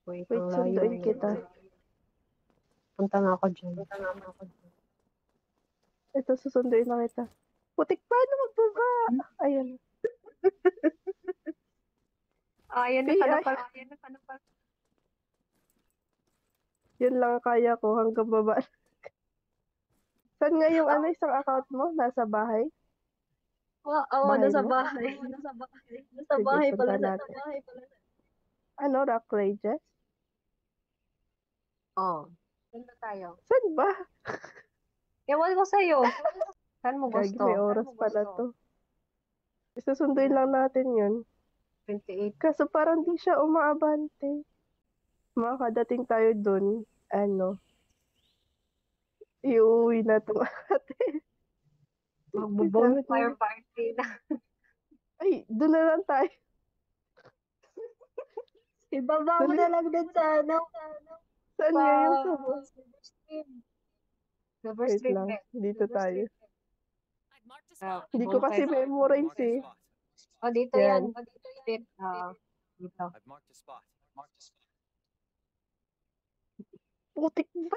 Wait, Wait, ang layo sunduin na. kita. Punta nga ako dyan. Ito, susunduin na kita. Putik, paano magbaba? Ayan. Ayan na pala. Yun lang kaya ko hanggang baba. Saan nga yung isang account mo? Nasa bahay? Oo, Bahay nasa mo? bahay. Nasa Sige, bahay punta pala. natin. Ano, Rock Rages? Oo. Saan na tayo? Saan ba? Ewan ko sa'yo. Saan mo Gagi, gusto? may oras pala to. Isusunduin lang natin yun. 28. Kaso parang di siya umaabante. Makakadating tayo dun, iuwi na itong ate. Magbo-bonfire party na. Ay, dun na lang tayo. Ibaba mo na lang din sa Saan nga yung sabon? Silver Wait Street. lang, dito tayo. Ah, Hindi ko kasi memorize eh. Oh, dito Yan. yan. Street. Dito. I've marked a spot. Putik ba?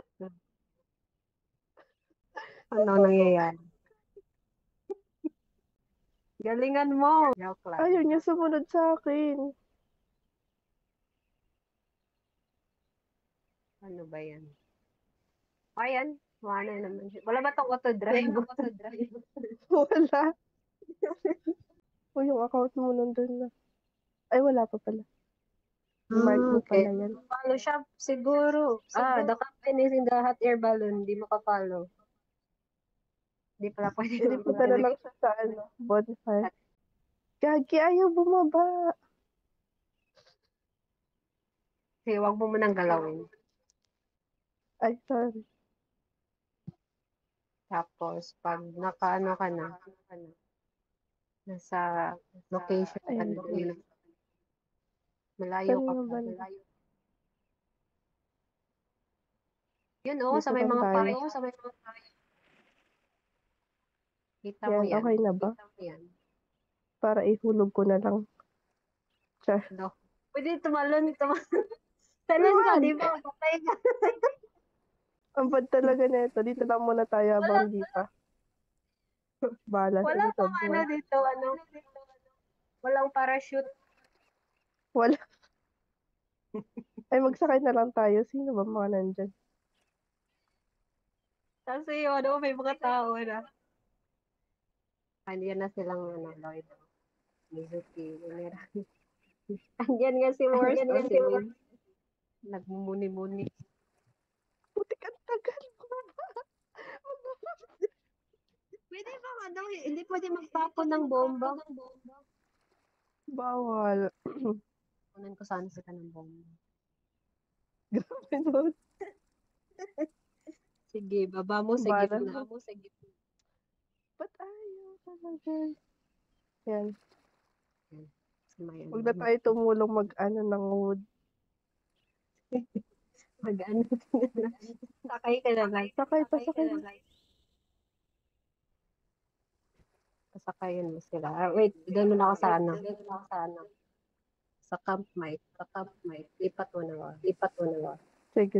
Ano nangyayari? Galingan mo. Joke lang. Ayaw niya sumunod sa akin. Ano ba yan? Ayan. Wala naman siya. Wala ba itong auto-drive? Wala. O yung account mo nandun na. Ay, wala pa pala. Mark mo Okay. pala yan. Follow siya siguro. The company is in the hot air balloon. Hindi makapollow. Hindi pala pwede. Hindi punta na lang siya sa bonfire. Gagi, ayaw bumaba. Kasi huwag mo munang galawin. Ay, sorry. Tapos, pag nakaano ka na, nasa location ka Ayan. na, malayo Saan ka nga pa. ba? Yun Dito sa may lang mga tayo. payo. Kita mo Yan, yan. okay na ba? Kita mo yan. Para ihulog ko na lang. Char. No. Pwede tumalon. Talon ka, di ba? Patay ka. Ang bad talaga nito. Dito lang muna tayo habang di pa. Balas. Wala Ano pang buwan. dito, walang parachute. Wala. Ay, magsakay na lang tayo. Sino ba mga nandyan? Kasi may mga tao na. Andiyan na silang Lloyd. Mizuki, Umirani. Andiyan nga si Morse o si Win. Nagmumuni-muni. Putik ang tagal. Pwede ba hindi pwede magtapon ng bomba? Bawal. Kunan ko sana sila ng bomba. Grabe nun. Sige, baba mo sa Bala. gitna. Ba't ayaw talaga? Yan. Sumayan. Huwag na tayo tumulong ng wood. Mag-ano ka na. Sakay ka na lang. Pasakay. Pasakayan mo sila. Wait, doon muna ako sa Sa camp mic. Lipat mo na. Sige.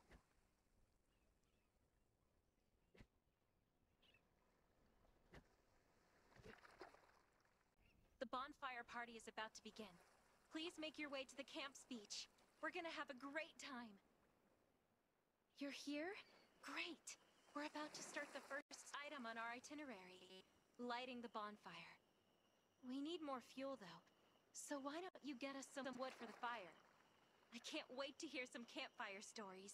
The bonfire party is about to begin. Please make your way to the camp speech. We're gonna have a great time. You're here? Great. We're about to start the first item on our itinerary, lighting the bonfire. We need more fuel though, so why don't you get us some wood for the fire? I can't wait to hear some campfire stories.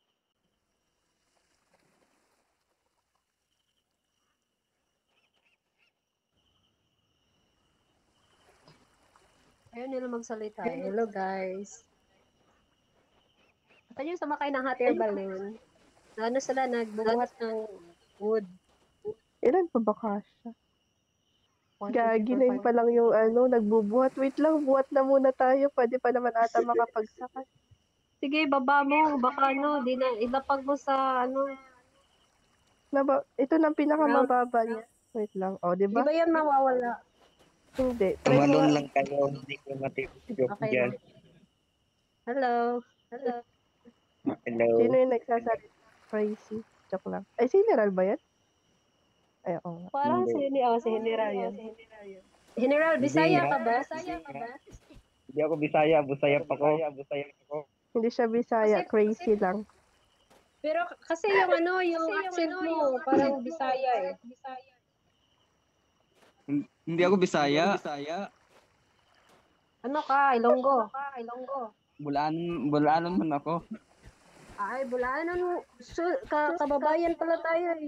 Ayaw nila magsalita. Hello, guys. At yung sumakay ng hot air balloon, sila, nagbubuhat ng wood. Ilan pa ba kasha? Gagi na yun pa lang yung nagbubuhat. Wait lang, buhat na muna tayo. Pwede pa naman ata makapagsakay. Sige, baba mo. Baka ilapag mo sa Ito na pinakamababa niya. Wait lang. O, di Di ba? ba yan mawawala? Hindi. Tumalon lang kayo, hindi ko matipid Okay dyan. Hello. Hello. Hello. Sino yung nagsasalita? Crazy. Joke lang. Ay, si General ba yan? Ay, oo nga. Parang Hindi. si General yun. General, Hindi, Bisaya ka ba? Hindi ako Bisaya, Busayap ako. Hindi siya Bisaya, Kasi- crazy lang. Pero kasi yung yung accent mo, parang Bisaya eh. Hindi ako Bisaya. Ano ka? Ilonggo. Bulanon man ako. Ay, Bulanon. Kababayan pala tayo eh.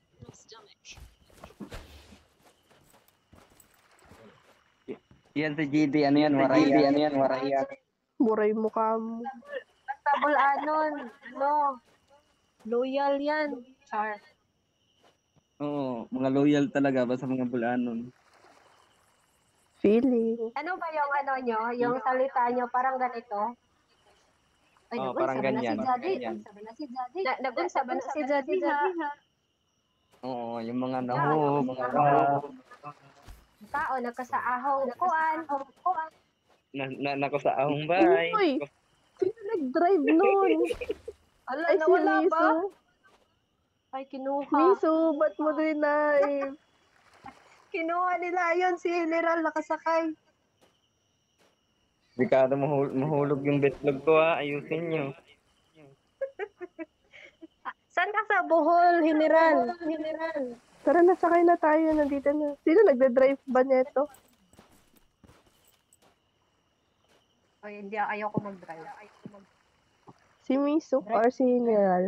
Yan si GD, ano yan, Warayan. Buray mukha mo. Basta Bulanon. Loyal yan. Char. Oo, mga loyal talaga, basta mga Bulanon. Feeling. Ano ba yung nyo? Yung salita nyo, parang ganito? Ay, Oo, nagunsa parang ba na ganyan. si Jadi? Nagunsa ba na si Jadi ha? Oo, yung mga naho, mga ka, Tao, nagkasaahaw, kuan. nako sa ahong bay. Uy! Sino nag-drive nun? Ala, Ay, si nawala ba? Miso. Ay, kinuha. Miso, ba't mo denive? Kinuha nila yun, si General nakasakay. Delikado mahulog yung betlog ko ayusin nyo. Saan ka sa Bohol, General? Tara, nasakay na tayo. Nandito na. Sino nagda-drive ba neto? Ay, hindi, ayoko mag-drive. Si Miso or si General?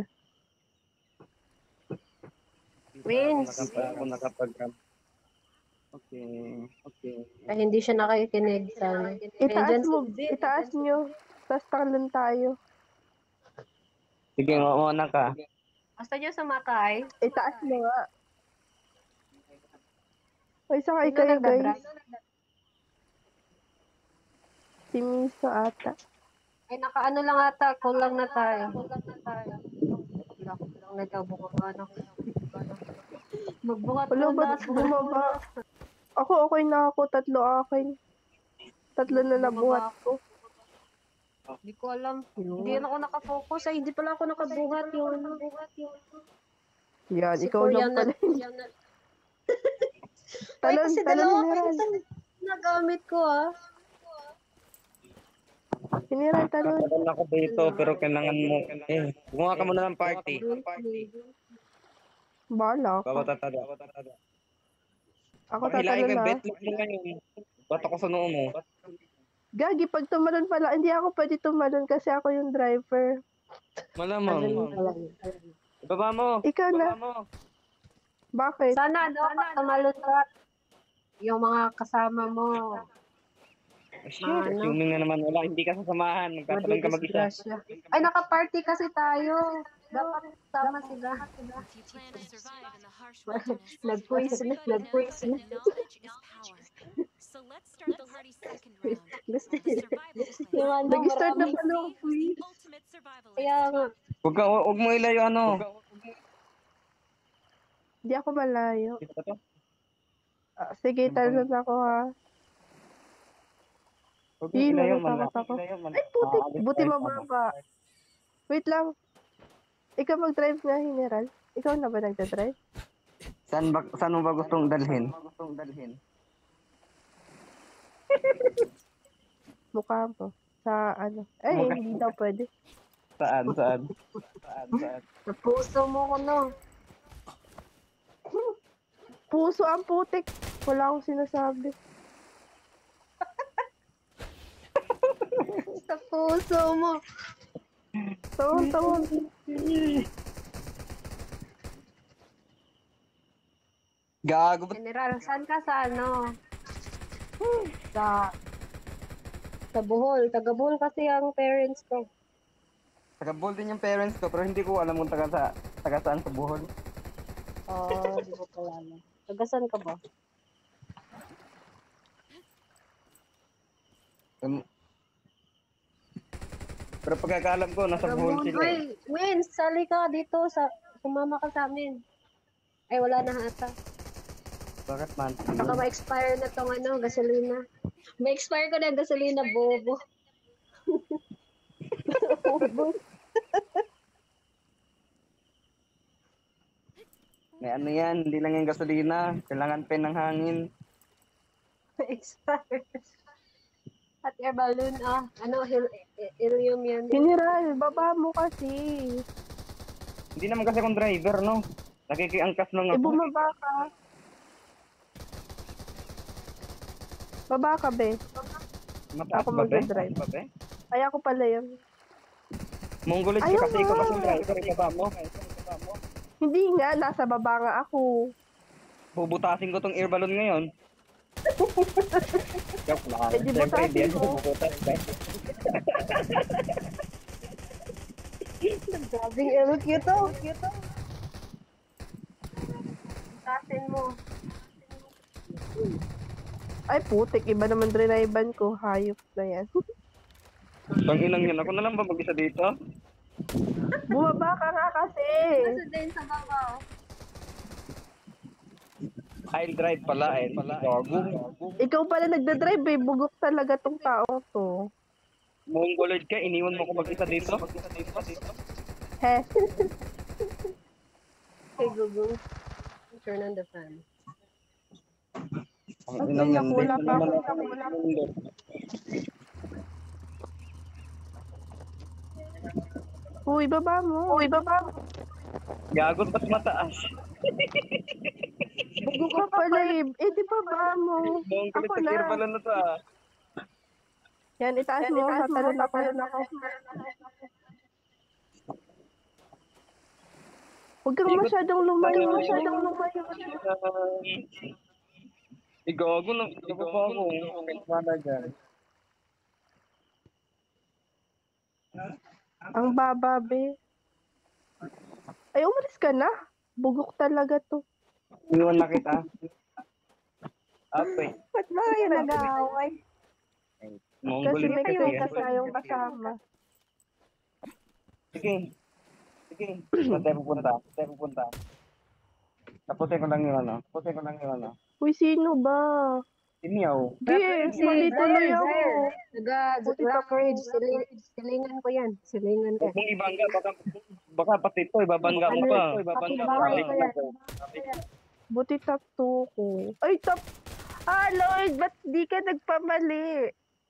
Wins. Ako nakapag Okay. Ay, hindi siya nakikinig sa Itaas nyo. Tapos takalun tayo. Sige, mauna ka. Basta nyo sumakay. Itaas mo nga. Ay, sakay Sino kayo, nagdadrive? guys. Si Miso ata. Ay, nakaano lang ata, kulang na tayo. Kulang, nagkabuka ka, Magbuhat Wala, muna. ba't bumaba? Ako, okay na ako. 3 akin. 3 na nabuhat ko. Hindi ko alam. Hindi na ako nakafocus. Ay, hindi pala ako nakabuhat yung Yan, si ikaw lang Korean pala. Ay, Talon, kasi talon, dalawa General. nagamit ko General, talon. Meron ako dito, pero kailangan mo, gumawa ka muna ng party. Bala ka. Bawatada. Ako Pakilain tatalon ka, na. betlog mo ngayon. Bato ko sa noo mo. Gagi, pag tumalon pala, hindi ako pwede tumalon kasi ako yung driver. Malamang. Ibaba mo. Ikaw na. Bakit? Sana, tumalon ka. Yung mga kasama mo. Sure, assuming na naman wala, hindi ka sasamahan. Magtatalon ka mag-isa. Madidisgrasya. Ay, naka-party kasi tayo. Dapat sama sila. If you plan to survive in the harsh wilderness, Nag-quiz everybody knows that knowledge is power. So let's start the party's second round. Gusto The survival quiz. Nag-start na Let's pala see who's the ultimate survivalist. Kaya nga. Huwag mo ilayo Hindi ako malayo. Ito to? Sige, talon ako ha. Huwag mo Hindi, ilayo natatakot ako. Ay, putik. Buti mababa. Wait lang. Ikaw mag-drive nga, General. Ikaw na ba nagda-drive? Saan mo ba gustong dalhin? Mukha mo. Sa ano. Ay, Mukha. hindi daw pwede. Saan? Sa puso mo ko, no? Puso ang putik. Wala akong sinasabi. Sa puso mo. Tawang. Gago ba? General, saan ka sa sa Bohol. Taga Bohol kasi ang parents ko. Taga-Bohol din yung parents ko, pero hindi ko alam kung taga saan sa Bohol. Di ko pala alam. Taga saan ka ba? Pero pagkakaalam ko, nasa Bohol sila. Ay, Wins, sali ka dito. Sumama ka sa amin. Ay, wala na ata. Bakit man? Baka ma-expire na tong gasolina. Ma-expire ko na yung gasolina, bobo. naubos. May ano yan, hindi lang yung gasolina. Kailangan pen ng hangin. Expired. At air balloon, helium yan. General, baba mo kasi. Hindi naman kasi akong driver, no? Nakikiangkas lang Eh, ako. bumaba ka. Baba ka, be. Mataas Ako ba, be? magdadrive. Mataas ba, be? Ay, ako pala yun. Mongolid Ayaw ka kasi ikaw nga. kasi driver, ibaba mo. Hindi nga, nasa baba nga ako. Bubutasin ko tong air balloon ngayon. Joke lang. Eh, di Siyempre, butasin hindi ako mo. bubutas, be. Grabing LQ to. Tasin mo. Ay, putik. Iba naman drive-ban ko. Hayop na yan. Panginang yun, ako na lang ba mag-isa dito? Bumaba ka nga kasi. Kasi din sa baba. I'll drive pala, Gago. Ikaw pala nagdadrive eh. Bugok talaga tong tao to. Mongolid ka, iniwan mo ko mag-isa dito? He. Hey, Google. Turn on the fan. Ang inang yan, Wala dito pa naman ako. ako nag-inundo. Uy, baba mo. Gagot, mas mataas. Bugok ka pala eh. Eh, di baba mo. Mongolid Ako sa na. air balloon na to, ah. Yan, itaas mo. Tatalon ako. Huwag kang masyadong lumayo. Gago, nababa ako. Wala dyan. Ang baba, be. Ay, umalis ka na. Bugok talaga to. Iniwan na kita. Ape. Ba't ba kayo nag-aaway? Kasi Mongolid may kasi kasi yan. tayong kasama. Sige. Saan tayo pupunta? Tapusin ko lang yung ano. Uy, sino ba? Si Miao. Yes, tuloy ako. Rock Ridge. Silingan ko yan. Silingan ko. Huwag mong ibangga, baka pati ito, ibabangga mo pa. Kapitbahay ko yan. Buti top 2 ko. Ay, top... Ah, Lloyd, ba't di ka nagpamali?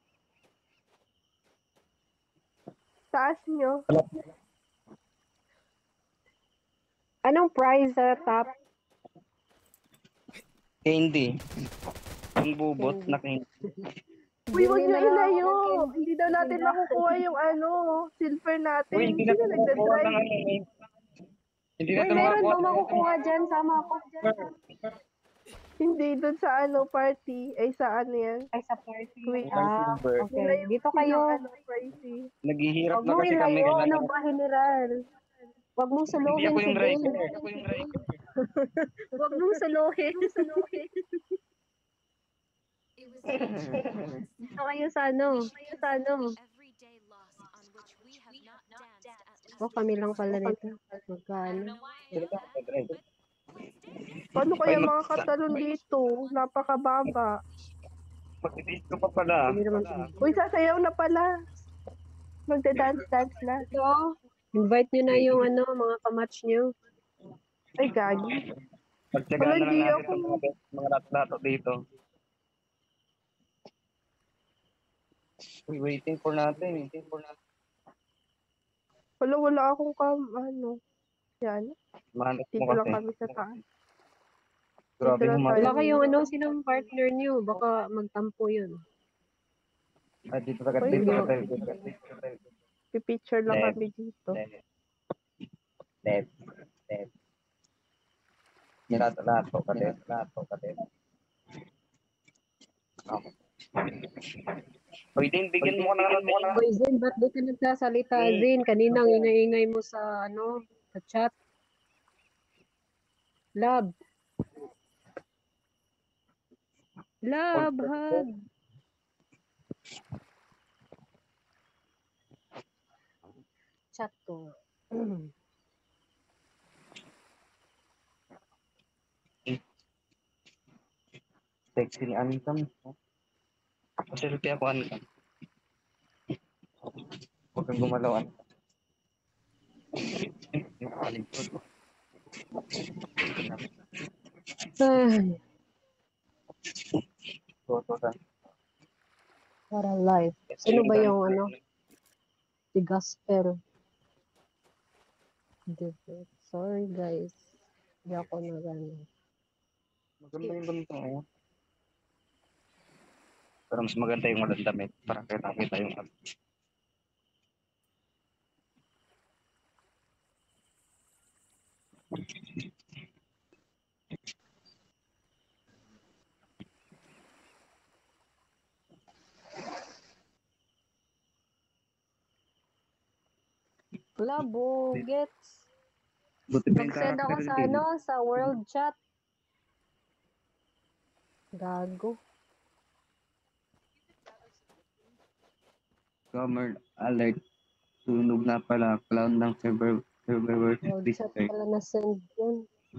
Taas nyo. Anong prize sa top? Candy. Ang bubot na candy. Uy, huwag Bili nyo na lang ako ilayo. ng candy. Hindi daw natin makukuha yung silver natin. Uy, hindi na Sino ito makukuha ng nagdadrive? ano. Hindi na Uy, ito meron makukuha. bang makukuha dyan? Sama ako. Hindi, doon sa party. Ay, sa yan? Ay, sa party. Wait. Silver. Okay. Dito kayo. Crazy. Naghihirap Huwag na mong kasi kami. ilayo. Kailangan- Ano ba, General? Huwag mong Hindi suluhin ako si yung Dane. driver. Huwag mong suluhin. It was such Dito kayo sa ano. everyday loss on which we have not danced at least. O, kami lang pala nito. I Magkano? don't know why I know that, but let's dance. Paano kaya Ay, mga katalon dito? Napakababa. Magdidisco pa pala. Hindi naman. Uy, sasayaw na pala. Magda-dance-dance na. Ito, invite nyo na yung mga kamatch nyo. Ay, gagi. Pagtsagaan Wala, na lang hindi natin ako. itong mga lato dito. Uy, waiting for natin. Wala akong Yan. Mahanap mo Dito lang kasi. kami sa taas. Grabe Dito lang humarap. Wala kayong sinong partner nyo. Baka magtampo yun. Ah, dito tayo. Uy, Dito hindi. tayo. Pipicture lang Left. kami dito. Left. Lato ka din. Okay. Uy, din, bigyan mo ko ng Hoy, Zin, ba't di ka nagsasalita, Zin? Kaninang ingay-ingay mo sa sa chat. Love, hug. Chat ko. sexy ni Anton. Selfie ako, Anton. Huwag kang gumalawan. Kaligpod ko. Ay, Toto. para life. Sino ba yung ano? Si Gospel. Different. Sorry guys. Hindi ako na gano'n. Maganda yung ganito ngayon. Pero mas maganda yung walang damit para kita-kita yung Wala, bugets. buti pa yung Mag-send ako character sa din. ano, sa world chat. Gago. Summer alert. Sunog na pala. Clown ng server versus World chat district. pala na-send yun.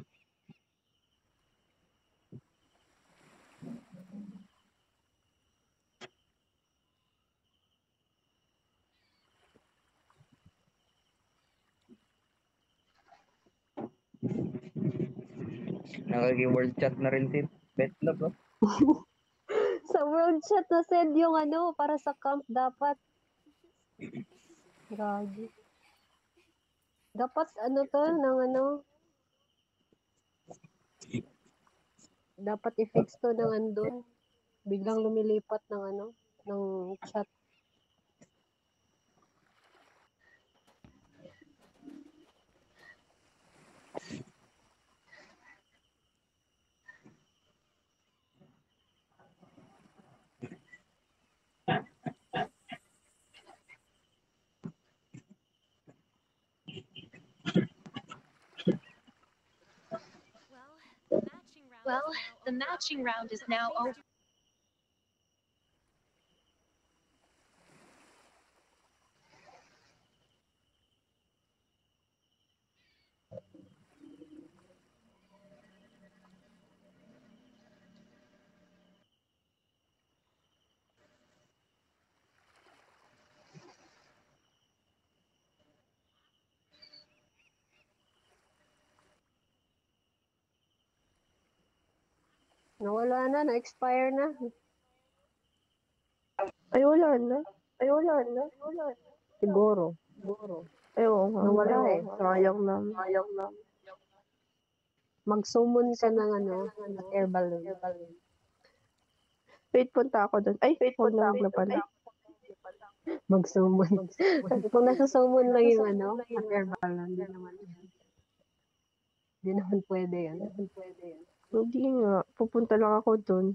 Nakaki-world chat na rin si Betlog. Oh. Sa world chat na-send yung ano, para sa camp dapat. Gagi. Dapat ano to, ng ano. Dapat i-fix to ng andun. Biglang lumilipat ng ano, ng chat. Well, the matching round is now over. Nawala na, na-expire na. Ay, wala na. Ay, wala na. Wala na. Siguro. Ay, oo nga. Nawala eh. Sayang naman. Mag-summon ka ng ano, ng air balloon. Wait, punta ako doon. Ay, huwag na pala. Mag-summon. Kung nasa-summon lang yung ano, ang air balloon, hindi naman pwede yan. Hindi nga. Pupunta lang ako doon.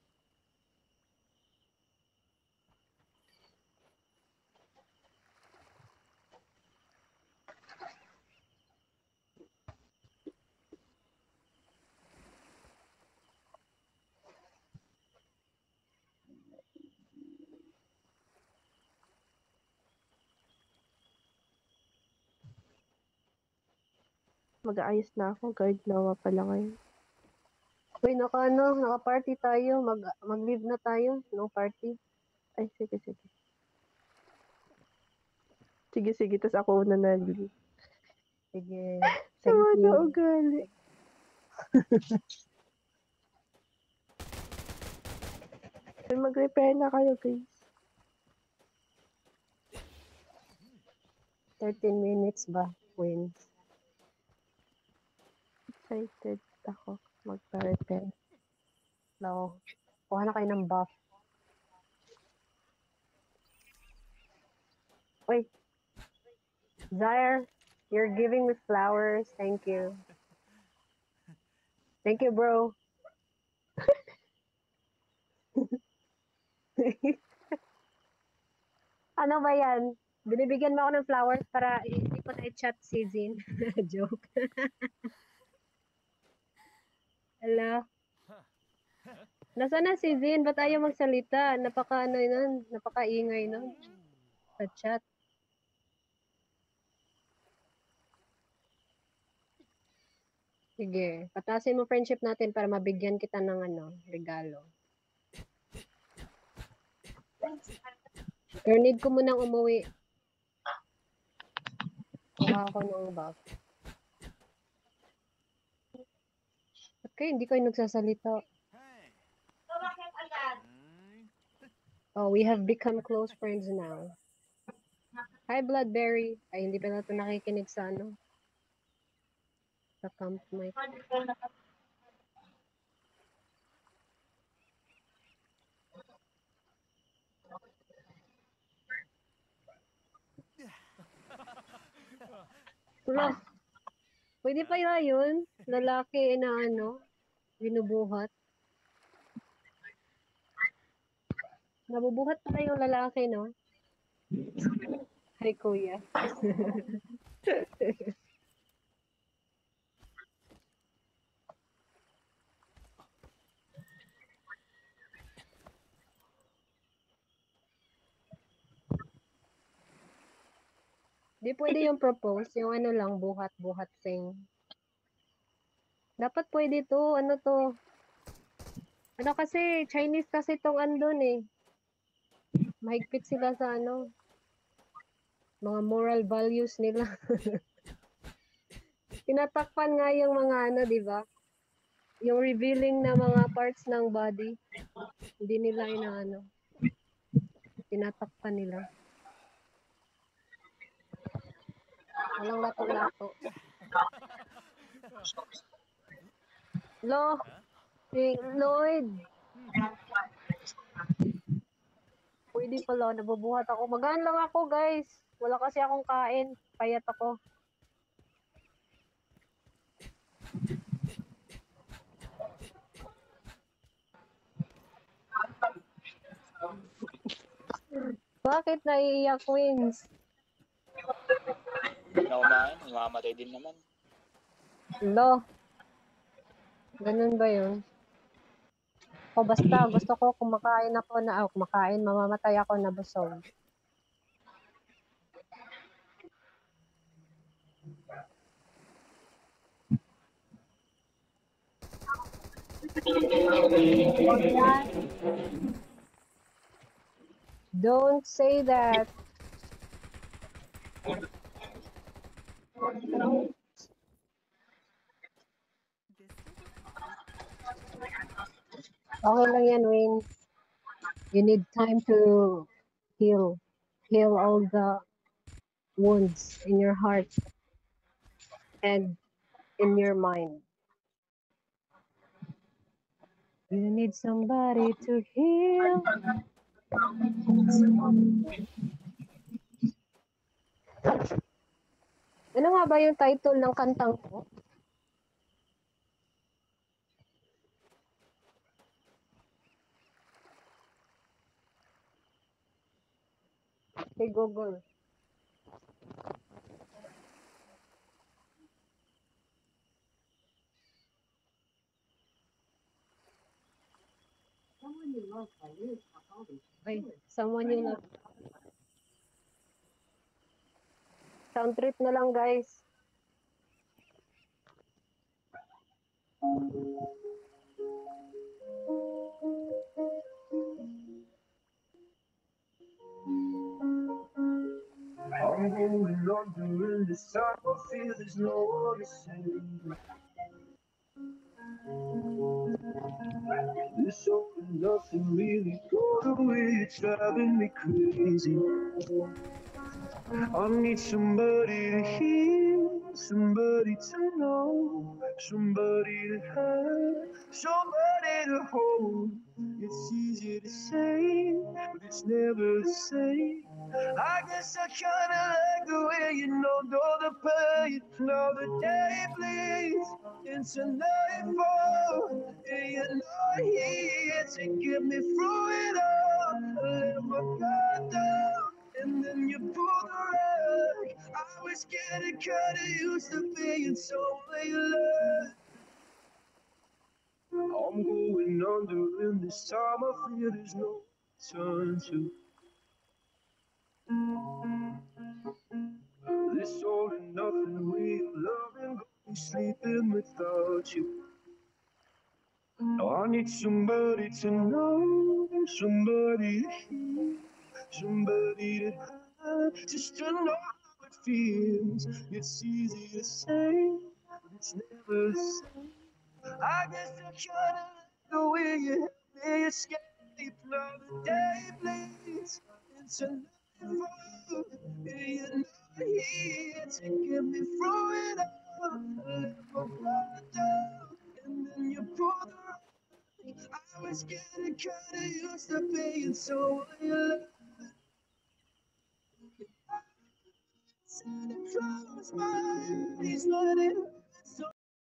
Mag-aayos na ako. Guard nawa pala ngayon. Uy, naka-party tayo. Mag-leave na tayo. No party. Ay, sige. Sige. Tapos ako una na leave. Sige. Sama Thank na you. ugali. Ay, mag-repair na kayo, guys. 13 minutes ba? Wins. Excited ako magpa-repair. No. Kuha na kayo ng buff. Uy. Zaire, you're giving me flowers. Thank you. Thank you, bro. Ano ba yan? Binibigyan mo ako ng flowers para hindi ko na-chat si Zin. Joke. Hello? Nasaan na si Zin? Ba't ayaw magsalita? Napaka-ingay nun. Sa chat. Sige, patasin mo friendship natin para mabigyan kita ng regalo. Pero need ko munang umuwi. Kuha ako ng buff. Kaya hindi kayo nagsasalita. Oh, we have become close friends now. Hi, Bloodberry. Ay, hindi pa na ito nakikinig sa ano. Sa camp mic. Wala. Pwede pa yun. Lalaki na ano, binubuhat. Nabubuhat pala yung lalaki, no? Hi, kuya. Di pwede yung propose, yung ano lang, buhat-buhat sing. Dapat pwede to, ano to. Ano kasi, Chinese kasi tong andun eh. Mahigpit sila sa ano, mga moral values nila. Tinatakpan nga yung mga ano, di ba? Yung revealing na mga parts ng body. Hindi nila inaano. Tinatakpan nila. Walang lato-lato. Lloyd. Pwede pala, nabubuhat ako. Magaan lang ako, guys. Wala kasi akong kain. Payat ako. Bakit naiiyak, Wins? Naunahan, mamamatay din naman. Lo. Ganun ba yun? O basta, gusto ko kumakain ako na, kumakain, mamamatay ako na busog. Don't say that. Okay lang yan, Wayne. You need time to heal. Heal all the wounds in your heart and in your mind. You need somebody to heal. Ano nga ba yung title ng kantang ko? Hey Google. Ay, someone you love. Sound trip na lang, guys. I'm going on during this time. I feel there's no one to save me. This all and nothing really got away. It's driving me crazy. I need somebody to heal, somebody to know, somebody to have, somebody to hold. It's easy to say, but it's never the same. I guess I kinda like the way you know the pain. Now the day bleeds into nightfall, and you're not here to get me through it all. I let my guard down, and then you pull the rug. I was getting kinda used to being someone you love. I'm going under, and this time I feel there's no turn to. This all and nothing way of loving, going sleeping without you. Now I need somebody to know, somebody to hear, somebody to have, just to know how it feels. It's easy to say, but it's never the same. I guess I kinda like the way you help me escape. Now the day bleeds into nightfall. You're not here to get me through it all. Let my guard down, and then you pull the rug. I was getting kinda used to being so alone. Close my eyes, let it